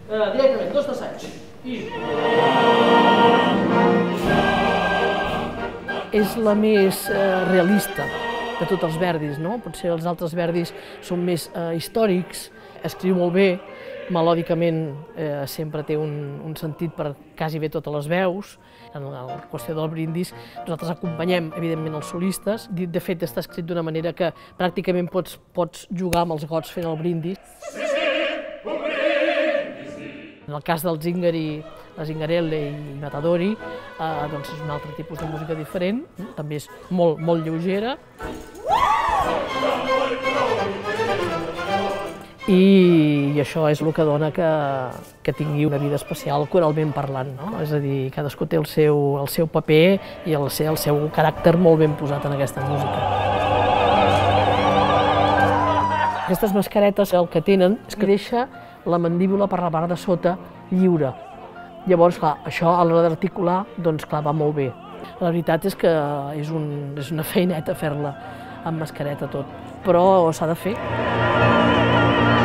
Directament, 2 d'assaig. És la més realista de tots els Verdis, no? Potser els altres Verdis són més històrics, escriu molt bé, melòdicament sempre té un sentit per quasi bé totes les veus. En la qüestió del brindis nosaltres acompanyem, evidentment, els solistes. De fet, està escrit d'una manera que pràcticament pots jugar amb els gots fent el brindis. En el cas del Zingari, la Zingarelle i Matadori, doncs és un altre tipus de música diferent, també és molt lleugera. I això és el que dona que tingui una vida especial coralment parlant, no? És a dir, cadascú té el seu paper i el seu caràcter molt ben posat en aquesta música. Aquestes mascaretes el que tenen és que deixa la mandíbula per la part de sota lliure. Llavors, clar, això a l'hora d'articular, doncs clar, va molt bé. La veritat és que és una feineta fer-la amb mascareta tot, però s'ha de fer.